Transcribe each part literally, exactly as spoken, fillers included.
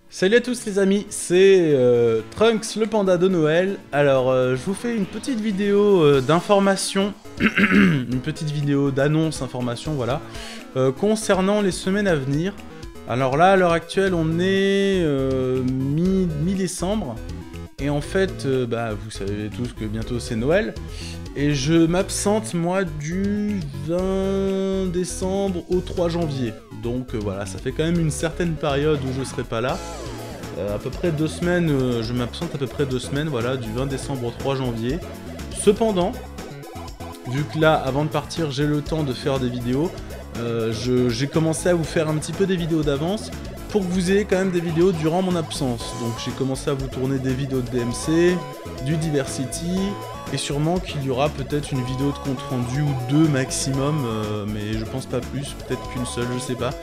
Salut à tous les amis, c'est euh, Trunks le panda de Noël. Alors euh, je vous fais une petite vidéo euh, d'information, une petite vidéo d'annonce, information, voilà, euh, concernant les semaines à venir. Alors là, à l'heure actuelle, on est euh, mi-décembre, et en fait, euh, bah, vous savez tous que bientôt c'est Noël, et je m'absente moi du vingt décembre au trois janvier. Donc euh, voilà, ça fait quand même une certaine période où je serai pas là. Euh, à peu près deux semaines, euh, je m'absente à peu près deux semaines, voilà, du vingt décembre au trois janvier. Cependant, vu que là, avant de partir, j'ai le temps de faire des vidéos, euh, j'ai commencé à vous faire un petit peu des vidéos d'avance pour que vous ayez quand même des vidéos durant mon absence. Donc j'ai commencé à vous tourner des vidéos de D M C, du Diversity, et sûrement qu'il y aura peut-être une vidéo de compte rendu ou deux maximum, euh, mais je pense pas plus, peut-être qu'une seule, je sais pas,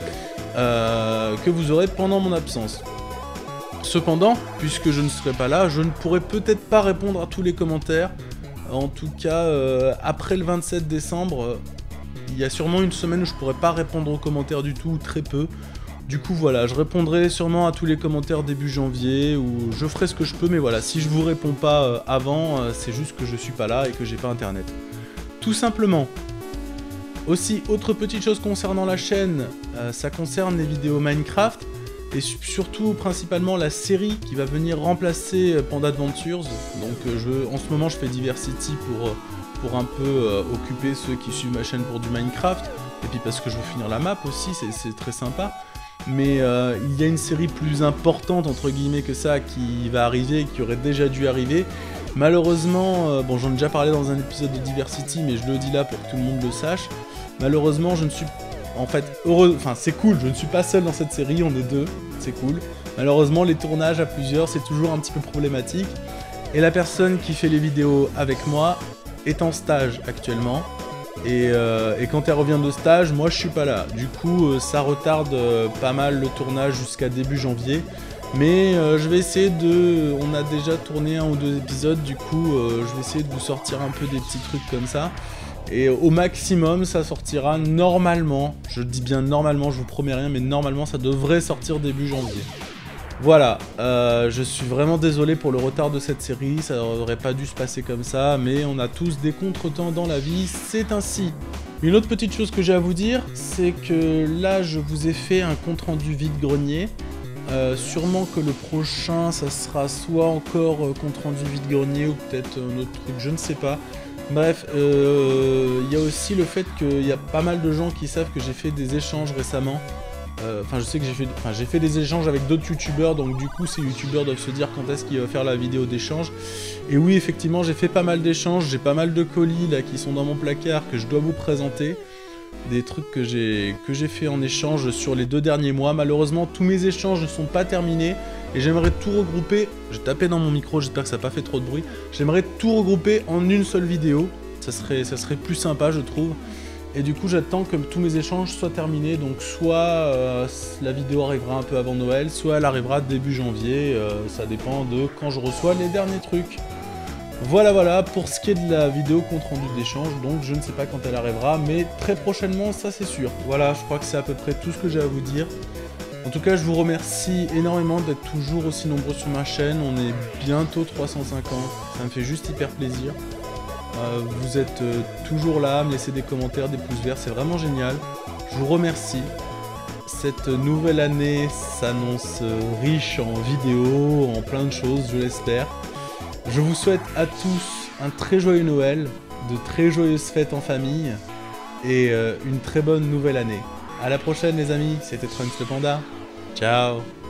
euh, que vous aurez pendant mon absence. Cependant, puisque je ne serai pas là, je ne pourrai peut-être pas répondre à tous les commentaires. En tout cas, euh, après le vingt-sept décembre, euh, il y a sûrement une semaine où je pourrai pas répondre aux commentaires du tout, ou très peu. Du coup voilà, je répondrai sûrement à tous les commentaires début janvier, ou je ferai ce que je peux, mais voilà, si je vous réponds pas euh, avant, euh, c'est juste que je suis pas là et que j'ai pas internet. Tout simplement. Aussi, autre petite chose concernant la chaîne, euh, ça concerne les vidéos Minecraft, et surtout principalement la série qui va venir remplacer euh, Panda Adventures. Donc euh, je, en ce moment je fais Diversity pour, pour un peu euh, occuper ceux qui suivent ma chaîne pour du Minecraft, et puis parce que je veux finir la map aussi, c'est très sympa. Mais euh, il y a une série plus importante entre guillemets que ça qui va arriver, qui aurait déjà dû arriver. Malheureusement, euh, bon j'en ai déjà parlé dans un épisode de Diversity, mais je le dis là pour que tout le monde le sache. Malheureusement je ne suis, en fait, heureux, enfin c'est cool, je ne suis pas seul dans cette série, on est deux, c'est cool. Malheureusement les tournages à plusieurs c'est toujours un petit peu problématique. Et la personne qui fait les vidéos avec moi est en stage actuellement. Et, euh, et quand elle revient de stage, moi je suis pas là. Du coup, euh, ça retarde euh, pas mal le tournage jusqu'à début janvier. Mais euh, je vais essayer de... On a déjà tourné un ou deux épisodes, du coup, euh, je vais essayer de vous sortir un peu des petits trucs comme ça. Et au maximum, ça sortira normalement. Je dis bien normalement, je vous promets rien, mais normalement, ça devrait sortir début janvier. Voilà, euh, je suis vraiment désolé pour le retard de cette série, ça aurait pas dû se passer comme ça, mais on a tous des contretemps dans la vie, c'est ainsi. Une autre petite chose que j'ai à vous dire, c'est que là je vous ai fait un compte rendu vide-grenier. Euh, sûrement que le prochain, ça sera soit encore euh, compte rendu vide-grenier ou peut-être un autre truc, je ne sais pas. Bref, il euh, y a aussi le fait qu'il y a pas mal de gens qui savent que j'ai fait des échanges récemment. Enfin, euh, je sais que j'ai fait, enfin, j'ai fait des échanges avec d'autres youtubeurs, donc du coup, ces youtubeurs doivent se dire quand est-ce qu'il va faire la vidéo d'échange. Et oui, effectivement, j'ai fait pas mal d'échanges, j'ai pas mal de colis là qui sont dans mon placard que je dois vous présenter. Des trucs que j'ai que j'ai fait en échange sur les deux derniers mois. Malheureusement, tous mes échanges ne sont pas terminés et j'aimerais tout regrouper. J'ai tapé dans mon micro, j'espère que ça n'a pas fait trop de bruit. J'aimerais tout regrouper en une seule vidéo. Ça serait, ça serait plus sympa, je trouve. Et du coup, j'attends que tous mes échanges soient terminés. Donc, soit euh, la vidéo arrivera un peu avant Noël, soit elle arrivera début janvier. Euh, ça dépend de quand je reçois les derniers trucs. Voilà, voilà, pour ce qui est de la vidéo compte rendu d'échange. Donc, je ne sais pas quand elle arrivera, mais très prochainement, ça c'est sûr. Voilà, je crois que c'est à peu près tout ce que j'ai à vous dire. En tout cas, je vous remercie énormément d'être toujours aussi nombreux sur ma chaîne. On est bientôt trois cent cinquante. Ça me fait juste hyper plaisir. Euh, vous êtes euh, toujours là, me laisser des commentaires, des pouces verts, c'est vraiment génial. Je vous remercie. Cette nouvelle année s'annonce euh, riche en vidéos, en plein de choses, je l'espère. Je vous souhaite à tous un très joyeux Noël, de très joyeuses fêtes en famille et euh, une très bonne nouvelle année. A la prochaine les amis, c'était Trunks le Panda. Ciao.